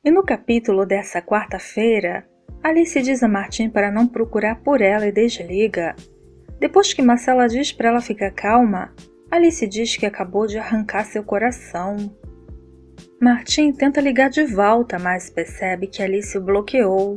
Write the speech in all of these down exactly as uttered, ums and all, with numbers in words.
E no capítulo dessa quarta-feira, Alice diz a Martin para não procurar por ela e desliga. Depois que Marcela diz para ela ficar calma, Alice diz que acabou de arrancar seu coração. Martin tenta ligar de volta, mas percebe que Alice o bloqueou.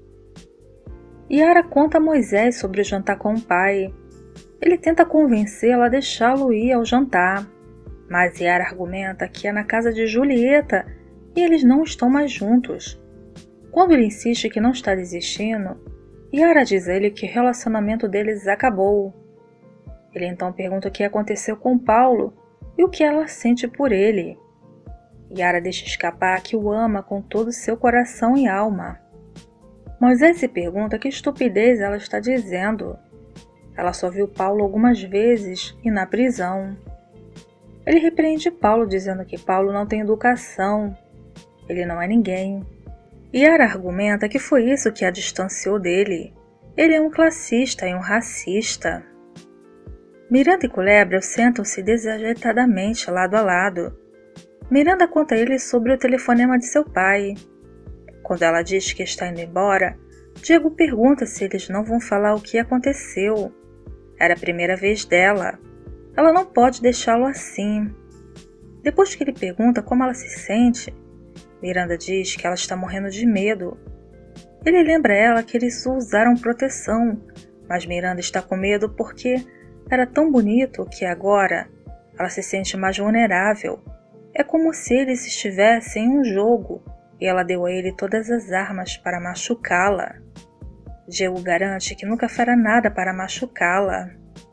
Yara conta a Moisés sobre o jantar com o pai. Ele tenta convencê-la a deixá-lo ir ao jantar, mas Yara argumenta que é na casa de Julieta e eles não estão mais juntos. Quando ele insiste que não está desistindo, Yara diz a ele que o relacionamento deles acabou. Ele então pergunta o que aconteceu com Paulo e o que ela sente por ele. Yara deixa escapar que o ama com todo o seu coração e alma. Moisés se pergunta que estupidez ela está dizendo. Ela só viu Paulo algumas vezes e na prisão. Ele repreende Paulo dizendo que Paulo não tem educação. Ele não é ninguém. Yara argumenta que foi isso que a distanciou dele. Ele é um classista e um racista. Miranda e Culebra sentam-se desajeitadamente lado a lado. Miranda conta a ele sobre o telefonema de seu pai. Quando ela diz que está indo embora, Diego pergunta se eles não vão falar o que aconteceu. Era a primeira vez dela. Ela não pode deixá-lo assim. Depois que ele pergunta como ela se sente, Miranda diz que ela está morrendo de medo. Ele lembra ela que eles usaram proteção, mas Miranda está com medo porque era tão bonito que agora ela se sente mais vulnerável. É como se eles estivessem em um jogo e ela deu a ele todas as armas para machucá-la. Diego garante que nunca fará nada para machucá-la.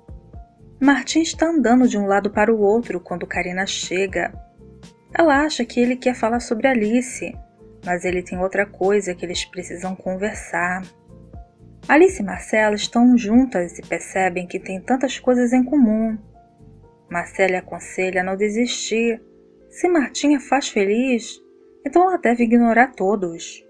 Martin está andando de um lado para o outro quando Karina chega. Ela acha que ele quer falar sobre Alice, mas ele tem outra coisa que eles precisam conversar. Alice e Marcela estão juntas e percebem que têm tantas coisas em comum. Marcela lhe aconselha a não desistir. Se Martim a faz feliz, então ela deve ignorar todos.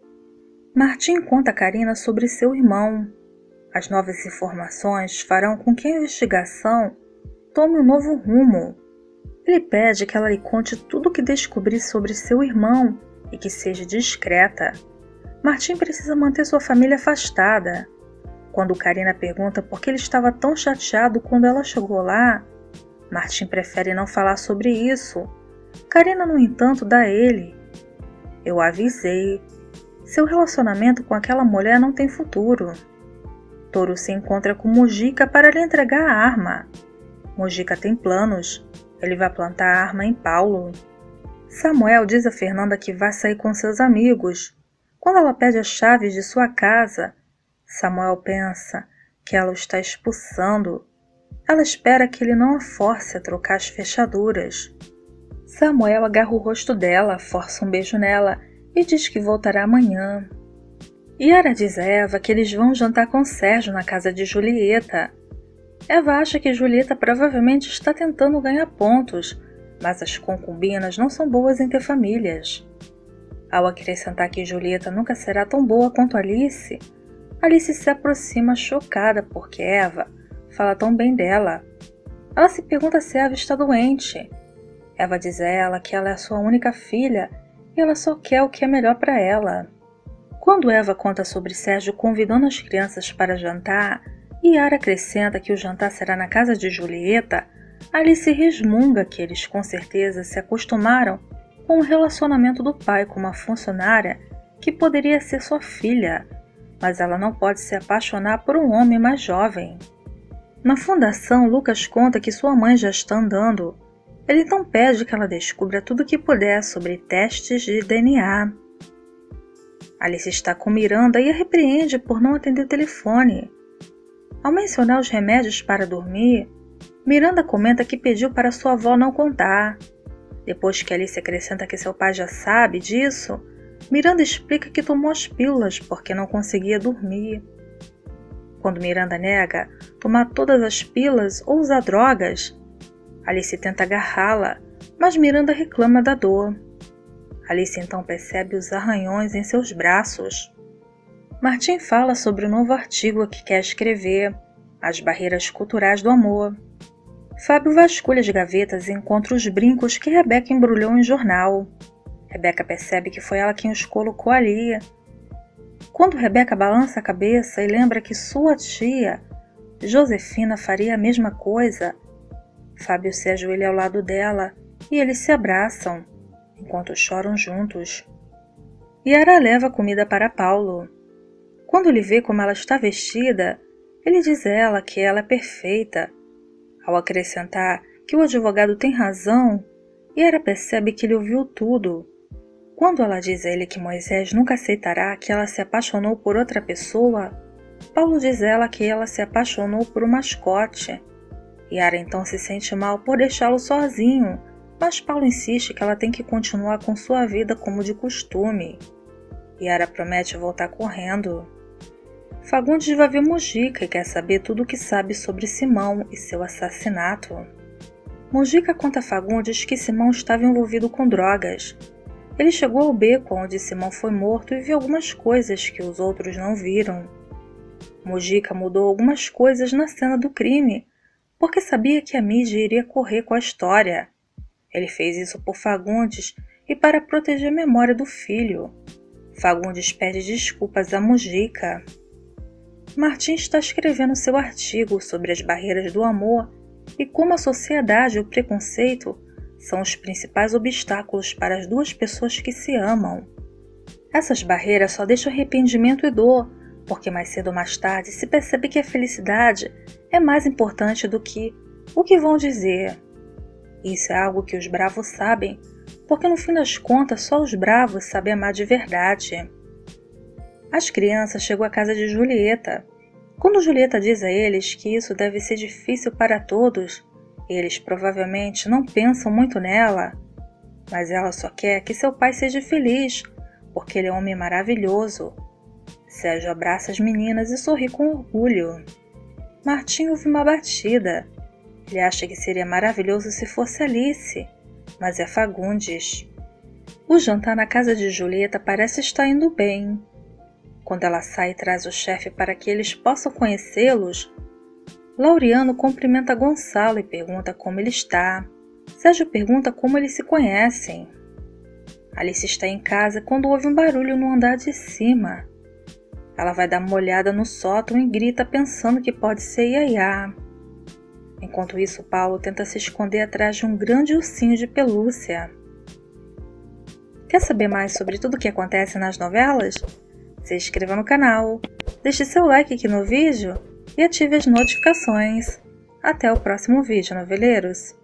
Martim conta a Karina sobre seu irmão. As novas informações farão com que a investigação tome um novo rumo. Ele pede que ela lhe conte tudo o que descobrir sobre seu irmão e que seja discreta. Martim precisa manter sua família afastada. Quando Karina pergunta por que ele estava tão chateado quando ela chegou lá, Martim prefere não falar sobre isso. Karina, no entanto, dá a ele: "Eu avisei. Seu relacionamento com aquela mulher não tem futuro." Toru se encontra com Mujica para lhe entregar a arma. Mujica tem planos. Ele vai plantar a arma em Paulo. Samuel diz a Fernanda que vai sair com seus amigos. Quando ela pede as chaves de sua casa, Samuel pensa que ela o está expulsando. Ela espera que ele não a force a trocar as fechaduras. Samuel agarra o rosto dela, força um beijo nela e diz que voltará amanhã. Yara diz a Eva que eles vão jantar com Sérgio na casa de Julieta. Eva acha que Julieta provavelmente está tentando ganhar pontos, mas as concubinas não são boas em ter famílias. Ao acrescentar que Julieta nunca será tão boa quanto Alice, Alice se aproxima chocada porque Eva fala tão bem dela. Ela se pergunta se Eva está doente. Eva diz a ela que ela é a sua única filha e ela só quer o que é melhor para ela. Quando Eva conta sobre Sérgio convidando as crianças para jantar, e Yara acrescenta que o jantar será na casa de Julieta, Alice resmunga que eles com certeza se acostumaram com o relacionamento do pai com uma funcionária que poderia ser sua filha, mas ela não pode se apaixonar por um homem mais jovem. Na fundação, Lucas conta que sua mãe já está andando. Ele então pede que ela descubra tudo o que puder sobre testes de D N A. Alice está com Miranda e a repreende por não atender o telefone. Ao mencionar os remédios para dormir, Miranda comenta que pediu para sua avó não contar. Depois que Alice acrescenta que seu pai já sabe disso, Miranda explica que tomou as pílulas porque não conseguia dormir. Quando Miranda nega tomar todas as pílulas ou usar drogas, Alice tenta agarrá-la, mas Miranda reclama da dor. Alice então percebe os arranhões em seus braços. Martim fala sobre o novo artigo que quer escrever, As Barreiras Culturais do Amor. Fábio vasculha as gavetas e encontra os brincos que Rebeca embrulhou em jornal. Rebeca percebe que foi ela quem os colocou ali. Quando Rebeca balança a cabeça e lembra que sua tia, Josefina, faria a mesma coisa, Fábio se ajoelha ao lado dela e eles se abraçam, enquanto choram juntos. Yara leva comida para Paulo. Quando ele vê como ela está vestida, ele diz a ela que ela é perfeita. Ao acrescentar que o advogado tem razão, Yara percebe que ele ouviu tudo. Quando ela diz a ele que Moisés nunca aceitará que ela se apaixonou por outra pessoa, Paulo diz a ela que ela se apaixonou por um mascote. Yara então se sente mal por deixá-lo sozinho, mas Paulo insiste que ela tem que continuar com sua vida como de costume. Yara promete voltar correndo. Fagundes vai ver Mujica e quer saber tudo o que sabe sobre Simão e seu assassinato. Mujica conta a Fagundes que Simão estava envolvido com drogas. Ele chegou ao beco onde Simão foi morto e viu algumas coisas que os outros não viram. Mujica mudou algumas coisas na cena do crime, porque sabia que a mídia iria correr com a história. Ele fez isso por Fagundes e para proteger a memória do filho. Fagundes pede desculpas a Mujica. Martins está escrevendo seu artigo sobre as barreiras do amor e como a sociedade e o preconceito são os principais obstáculos para as duas pessoas que se amam. Essas barreiras só deixam arrependimento e dor, porque mais cedo ou mais tarde se percebe que a felicidade é mais importante do que o que vão dizer. Isso é algo que os bravos sabem, porque no fim das contas só os bravos sabem amar de verdade. As crianças chegam à casa de Julieta. Quando Julieta diz a eles que isso deve ser difícil para todos, eles provavelmente não pensam muito nela, mas ela só quer que seu pai seja feliz, porque ele é um homem maravilhoso. Sérgio abraça as meninas e sorri com orgulho. Martim ouve uma batida. Ele acha que seria maravilhoso se fosse Alice, mas é Fagundes. O jantar na casa de Julieta parece estar indo bem. Quando ela sai e traz o chefe para que eles possam conhecê-los, Laureano cumprimenta Gonçalo e pergunta como ele está. Sérgio pergunta como eles se conhecem. Alice está em casa quando ouve um barulho no andar de cima. Ela vai dar uma olhada no sótão e grita pensando que pode ser Yaya. Enquanto isso, Paulo tenta se esconder atrás de um grande ursinho de pelúcia. Quer saber mais sobre tudo o que acontece nas novelas? Se inscreva no canal, deixe seu like aqui no vídeo e ative as notificações. Até o próximo vídeo, noveleiros!